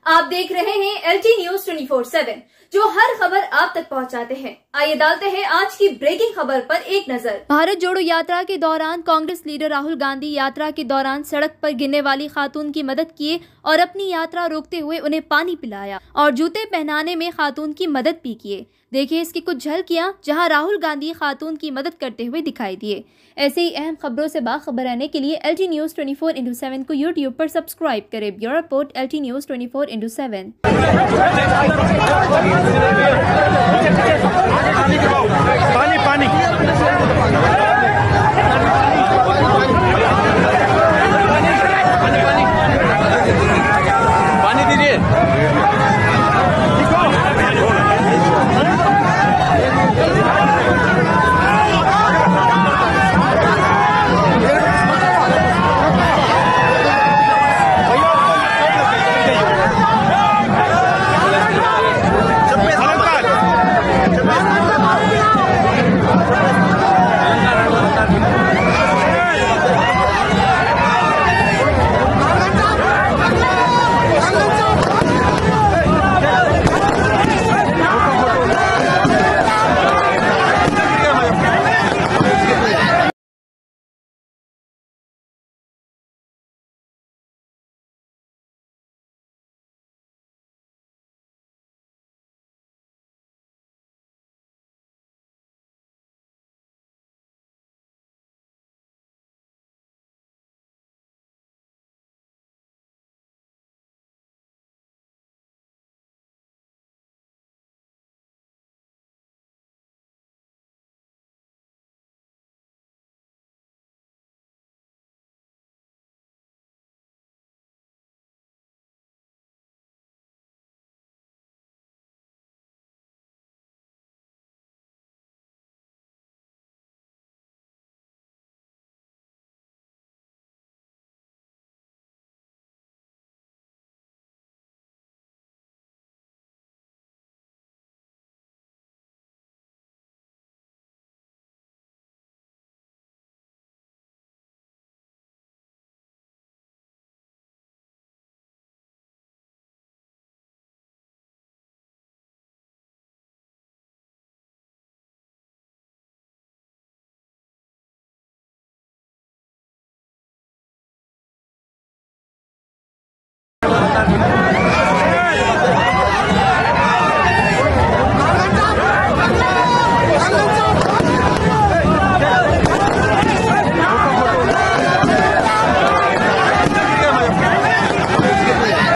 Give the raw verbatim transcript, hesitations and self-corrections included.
आप देख रहे हैं L T news twenty four seven, जो हर खबर आप तक पहुंचाते हैं। आइए डालते हैं आज की ब्रेकिंग खबर पर एक नजर। भारत जोड़ो यात्रा के दौरान कांग्रेस लीडर राहुल गांधी यात्रा के दौरान सड़क पर गिरने वाली खातून की मदद किए और अपनी यात्रा रोकते हुए उन्हें पानी पिलाया और जूते पहनाने में खातून की मदद भी किए। देखिए इसकी कुछ झलकियां, जहां राहुल गांधी खातून की मदद करते हुए दिखाई दिए। ऐसे ही अहम खबरों से बाखबर रहने के लिए L T news twenty four into seven को यूट्यूब पर सब्सक्राइब करें। Bureau report L T news twenty four into seven. पानी पानी